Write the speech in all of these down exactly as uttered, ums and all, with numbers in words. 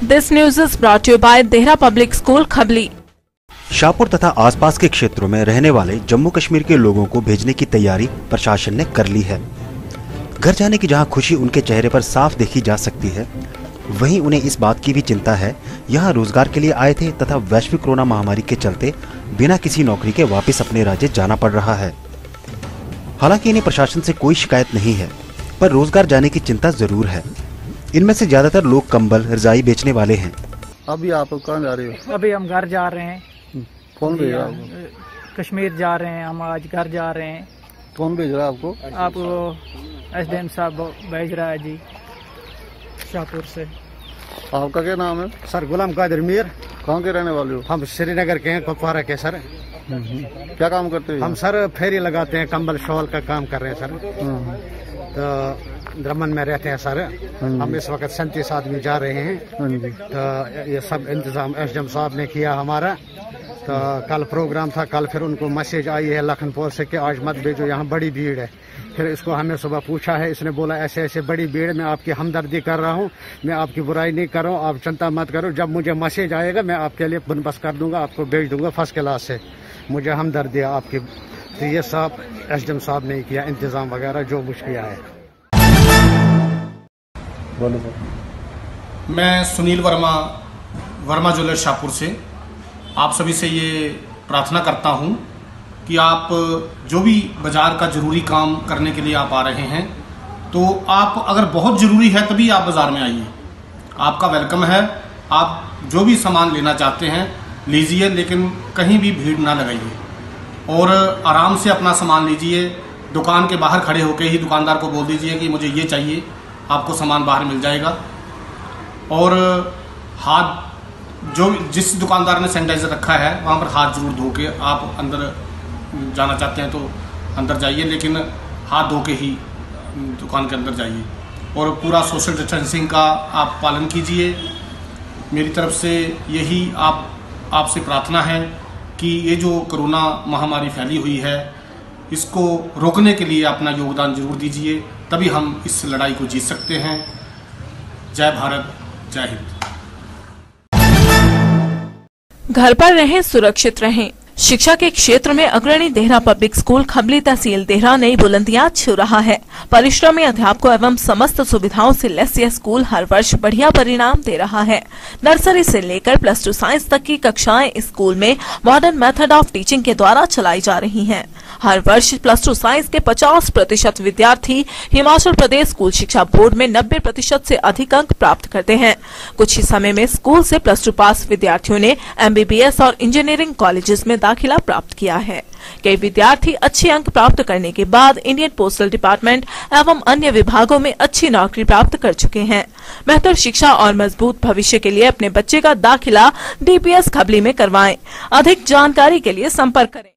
This news is brought to you by Dehra public school Khabli. Shahpur तथा आसपास के क्षेत्रों में रहने वाले जम्मू कश्मीर के लोगों को भेजने की तैयारी प्रशासन ने कर ली है। घर जाने की जहां खुशी उनके चेहरे पर साफ देखी जा सकती है, वहीं उन्हें इस बात की भी चिंता है, यहाँ रोजगार के लिए आए थे तथा वैश्विक कोरोना महामारी के चलते बिना किसी नौकरी के वापस अपने राज्य जाना पड़ रहा है। हालांकि इन्हें प्रशासन से कोई शिकायत नहीं है, पर रोजगार जाने की चिंता जरूर है। इनमें से ज्यादातर लोग कंबल रजाई बेचने वाले हैं। अभी आप कहाँ जा रहे हो? अभी हम घर जा रहे हैं। कौन भेज रहा है? कश्मीर जा रहे हैं हम, आज घर जा रहे हैं। कौन भेज रहा है आपको? आपको एस डी एम साहब भेज रहा है जी, शाहपुर से। आपका क्या नाम है? सर गुलाम कादिर मीर। कहाँ के रहने वाले हो? हम श्रीनगर के हैं, कुपवारा के सर। क्या काम करते हैं? हम सर फेरी लगाते हैं, कंबल शॉल का काम कर रहे हैं सर। तो द्रमन में रहते हैं सर। हम इस वक्त सैंतीस आदमी जा रहे हैं। तो ये सब इंतजाम एस डी एम साहब ने किया हमारा। तो कल प्रोग्राम था, कल फिर उनको मैसेज आई है लखनपुर से कि आज मत भेजो, यहाँ बड़ी भीड़ है। फिर इसको हमें सुबह पूछा है, इसने बोला ऐसे ऐसे बड़ी भीड़, मैं आपकी हमदर्दी कर रहा हूँ, मैं आपकी बुराई नहीं कर रहा हूँ, आप चिंता मत करो, जब मुझे मैसेज आएगा मैं आपके लिए बंदोबस्त कर दूंगा, आपको भेज दूंगा फर्स्ट क्लास से। मुझे हमदर्दी आपकी। तो ये सब एस डी एम साहब ने किया, इंतजाम वगैरह जो कुछ किया है। बोलो सर। मैं सुनील वर्मा, वर्मा ज्वेलर्स शाहपुर से आप सभी से ये प्रार्थना करता हूँ कि आप जो भी बाज़ार का ज़रूरी काम करने के लिए आप आ रहे हैं, तो आप अगर बहुत ज़रूरी है तभी आप बाज़ार में आइए, आपका वेलकम है। आप जो भी सामान लेना चाहते हैं लीजिए, लेकिन कहीं भी भीड़ ना लगाइए और आराम से अपना सामान लीजिए। दुकान के बाहर खड़े होकर ही दुकानदार को बोल दीजिए कि मुझे ये चाहिए, आपको सामान बाहर मिल जाएगा। और हाथ जो जिस दुकानदार ने सैनिटाइज़र रखा है वहाँ पर हाथ जरूर धो के, आप अंदर जाना चाहते हैं तो अंदर जाइए, लेकिन हाथ धो के ही दुकान के अंदर जाइए। और पूरा सोशल डिस्टेंसिंग का आप पालन कीजिए। मेरी तरफ से यही आप आपसे प्रार्थना है कि ये जो कोरोना महामारी फैली हुई है, इसको रोकने के लिए अपना योगदान जरूर दीजिए, तभी हम इस लड़ाई को जीत सकते हैं। जय भारत, जय हिंद। घर पर रहें, सुरक्षित रहें। शिक्षा के क्षेत्र में अग्रणी देहरा पब्लिक स्कूल खबली तहसील देहरा नई बुलंदियां छू रहा है। परिश्रमी अध्यापकों एवं समस्त सुविधाओं से लैस यह स्कूल हर वर्ष बढ़िया परिणाम दे रहा है। नर्सरी से लेकर प्लस टू साइंस तक की कक्षाएं इस स्कूल में मॉडर्न मेथड ऑफ टीचिंग के द्वारा चलाई जा रही हैं। हर वर्ष प्लस टू साइंस के पचास प्रतिशत विद्यार्थी हिमाचल प्रदेश स्कूल शिक्षा बोर्ड में नब्बे प्रतिशत से अधिक अंक प्राप्त करते हैं। कुछ ही समय में स्कूल से प्लस टू पास विद्यार्थियों ने एम बी बी एस और इंजीनियरिंग कॉलेजेस में दाखिला प्राप्त किया है। कई विद्यार्थी अच्छे अंक प्राप्त करने के बाद इंडियन पोस्टल डिपार्टमेंट एवं अन्य विभागों में अच्छी नौकरी प्राप्त कर चुके हैं। बेहतर शिक्षा और मजबूत भविष्य के लिए अपने बच्चे का दाखिला डी पी एस खबली में करवाएं। अधिक जानकारी के लिए संपर्क करें।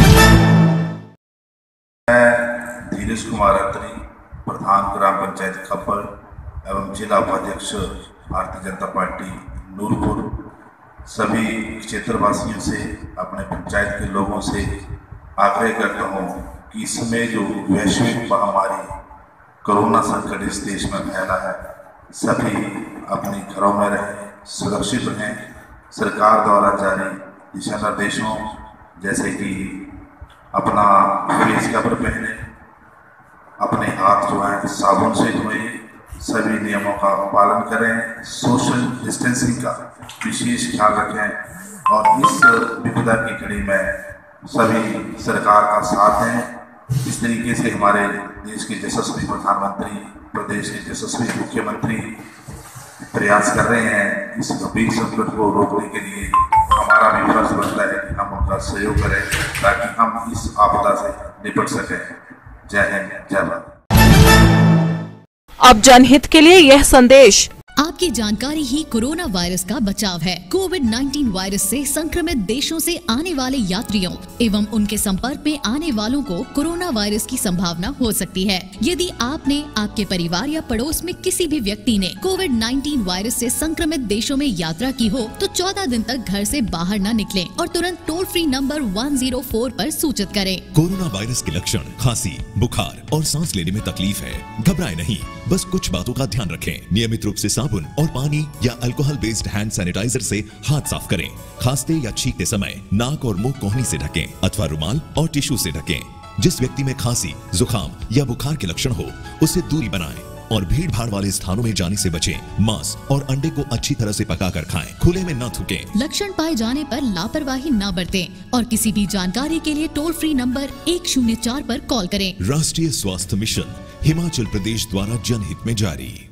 मैं धीरेश कुमार अत्री, प्रधान ग्राम पंचायत खब्बल एवं जिला उपाध्यक्ष भारतीय जनता पार्टी नूरपुर, सभी क्षेत्रवासियों से, अपने पंचायत के लोगों से आग्रह करता हूँ कि इस समय जो वैश्विक महामारी कोरोना संकट इस देश में फैला है, सभी अपने घरों में रहें, सुरक्षित रहें। सरकार द्वारा जारी दिशा निर्देशों जैसे कि अपना फेस कवर पहने, अपने हाथ जो है साबुन से धोएं, सभी नियमों का पालन करें, सोशल डिस्टेंसिंग का विशेष ख्याल रखें और इस विपदा की कड़ी में सभी सरकार का साथ दें। इस तरीके से हमारे देश के यशस्वी प्रधानमंत्री, प्रदेश के यशस्वी मुख्यमंत्री प्रयास कर रहे हैं। इस गंभीर संकट को रोकने के लिए हमारा भी फर्ज बनता है कि हम उनका सहयोग करें ताकि हम इस आपदा से निपट सकें। जय हिंद, जय भारत। अब जनहित के लिए यह संदेश। आपकी जानकारी ही कोरोना वायरस का बचाव है। कोविड नाइन्टीन वायरस से संक्रमित देशों से आने वाले यात्रियों एवं उनके संपर्क में आने वालों को कोरोना वायरस की संभावना हो सकती है। यदि आपने, आपके परिवार या पड़ोस में किसी भी व्यक्ति ने कोविड नाइन्टीन वायरस से संक्रमित देशों में यात्रा की हो, तो चौदह दिन तक घर से बाहर न निकलें और तुरंत toll free number one zero four पर सूचित करें। कोरोना वायरस के लक्षण खांसी, बुखार और सांस लेने में तकलीफ है। घबराए नहीं, बस कुछ बातों का ध्यान रखें। नियमित रूप से साबुन और पानी या अल्कोहल बेस्ड हैंड सैनिटाइजर से हाथ साफ करें। खांसते या छींकते समय नाक और मुंह कोहनी से ढकें अथवा रुमाल और टिश्यू से ढकें। जिस व्यक्ति में खांसी, जुकाम या बुखार के लक्षण हो उससे दूरी बनाएं और भीड़ भाड़ वाले स्थानों में जाने से बचें। मांस और अंडे को अच्छी तरह से पकाकर खाएं, खुले में न थूकें। लक्षण पाए जाने पर लापरवाही न बरतें और किसी भी जानकारी के लिए टोल फ्री नंबर एक शून्य चार पर कॉल करें। राष्ट्रीय स्वास्थ्य मिशन हिमाचल प्रदेश द्वारा जनहित में जारी।